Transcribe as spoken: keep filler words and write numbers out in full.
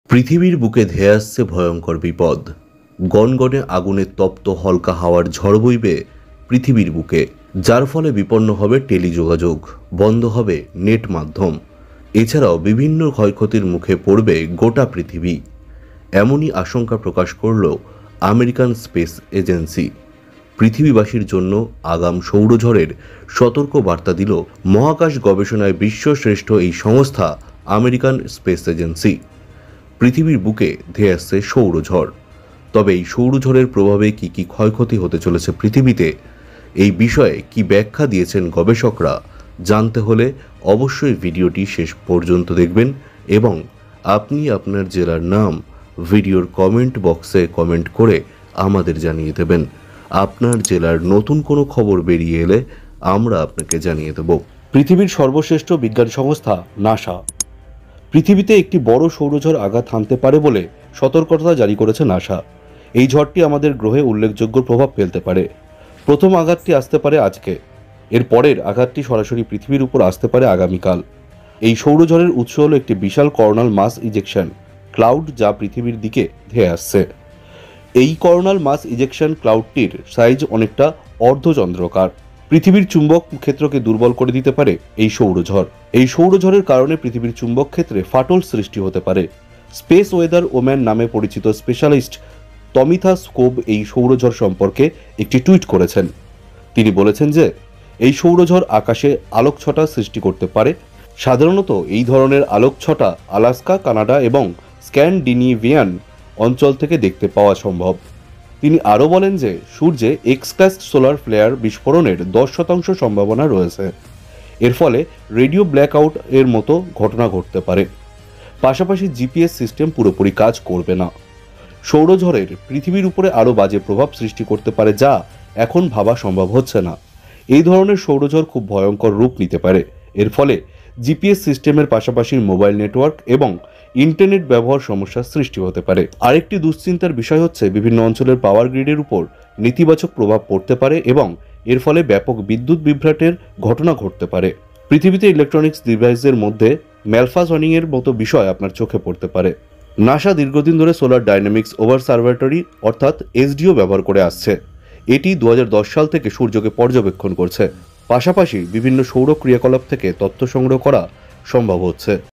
পৃথিবীর বুকে ধেয়ে আসছে ভয়ঙ্কর বিপদ। গনগনে আগুনে তপ্ত হালকা হাওয়ার ঝড় বইবে পৃথিবীর বুকে, যার ফলে বিপন্ন হবে টেলিযোগাযোগ, বন্ধ হবে নেট মাধ্যম। এছাড়াও বিভিন্ন ক্ষয়ক্ষতির মুখে পড়বে গোটা পৃথিবী। এমনই আশঙ্কা প্রকাশ করল আমেরিকান স্পেস এজেন্সি। পৃথিবীবাসীর জন্য আগাম সৌরঝড়ের সতর্ক বার্তা দিল মহাকাশ গবেষণায় বিশ্বশ্রেষ্ঠ এই সংস্থা আমেরিকান স্পেস এজেন্সি। পৃথিবীর বুকে ধেয়ে আসছে সৌরঝড়। তবে এই সৌরঝড়ের প্রভাবে কি কি ক্ষয়ক্ষতি হতে চলেছে পৃথিবীতে, এই বিষয়ে কি ব্যাখ্যা দিয়েছেন গবেষকরা, জানতে হলে অবশ্যই ভিডিওটি শেষ পর্যন্ত দেখবেন এবং আপনি আপনার জেলার নাম ভিডিওর কমেন্ট বক্সে কমেন্ট করে আমাদের জানিয়ে দেবেন। আপনার জেলার নতুন কোনো খবর বেরিয়ে এলে আমরা আপনাকে জানিয়ে দেব। পৃথিবীর সর্বশ্রেষ্ঠ বিজ্ঞান সংস্থা নাসা পৃথিবীতে একটি বড় সৌরঝড় আঘাত হানতে পারে বলে সতর্কতা জারি করেছে নাসা। এই ঝড়টি আমাদের গ্রহে উল্লেখযোগ্য প্রভাব ফেলতে পারে। প্রথম আঘাতটি আসতে পারে আজকে, এর পরের আঘাতটি সরাসরি পৃথিবীর উপর আসতে পারে আগামীকাল। এই সৌরঝড়ের উৎস হল একটি বিশাল করোনাল মাস ইজেকশন ক্লাউড, যা পৃথিবীর দিকে ধেয়ে আসছে। এই করোনাল মাস ইজেকশন ক্লাউডটির সাইজ অনেকটা অর্ধচন্দ্রাকার। পৃথিবীর চুম্বক ক্ষেত্রকে দুর্বল করে দিতে পারে এই সৌরঝড়। এই সৌরঝড়ের কারণে পৃথিবীর চুম্বক ক্ষেত্রে ফাটল সৃষ্টি হতে পারে। স্পেস ওয়েদার ওম্যান নামে পরিচিত স্পেশালিস্ট তমিথা স্কোব এই সৌরঝড় সম্পর্কে একটি টুইট করেছেন। তিনি বলেছেন যে এই সৌরঝড় আকাশে আলোকছটা সৃষ্টি করতে পারে। সাধারণত এই ধরনের আলোকছটা আলাস্কা, কানাডা এবং স্ক্যান্ডিনেভিয়ান অঞ্চল থেকে দেখতে পাওয়া সম্ভব। তিনি আরও বলেন যে সূর্যে এক্সকাস্ট সোলার ফ্লেয়ার বিস্ফোরণের দশ শতাংশ সম্ভাবনা রয়েছে। এর ফলে রেডিও ব্ল্যাকআউট এর মতো ঘটনা ঘটতে পারে। পাশাপাশি জিপিএস সিস্টেম পুরোপুরি কাজ করবে না। সৌরঝড়ের পৃথিবীর উপরে আরও বাজে প্রভাব সৃষ্টি করতে পারে, যা এখন ভাবা সম্ভব হচ্ছে না। এই ধরনের সৌরঝড় খুব ভয়ঙ্কর রূপ নিতে পারে। এর ফলে জিপিএস সিস্টেমের পাশাপাশি মোবাইল নেটওয়ার্ক এবং ইন্টারনেট ব্যবহার সমস্যার সৃষ্টি হতে পারে। আরেকটি দুশ্চিন্তার বিষয় হচ্ছে বিভিন্ন অঞ্চলের পাওয়ার গ্রিডের উপর নেতিবাচক প্রভাব পড়তে পারে এবং এর ফলে ব্যাপক বিদ্যুৎ বিভ্রাটের ঘটনা ঘটতে পারে। পৃথিবীতে ইলেকট্রনিক্স ডিভাইসের মধ্যে ম্যালফাংশনিং এর মতো বিষয় আপনার চোখে পড়তে পারে। নাসা দীর্ঘদিন ধরে সোলার ডাইনামিক্স অবজারভেটরি অর্থাৎ এসডিও ব্যবহার করে আসছে। এটি দু হাজার দশ সাল থেকে সূর্যকে পর্যবেক্ষণ করছে। পাশাপাশি বিভিন্ন সৌর ক্রিয়াকলাপ থেকে তথ্য সংগ্রহ করা সম্ভব হচ্ছে।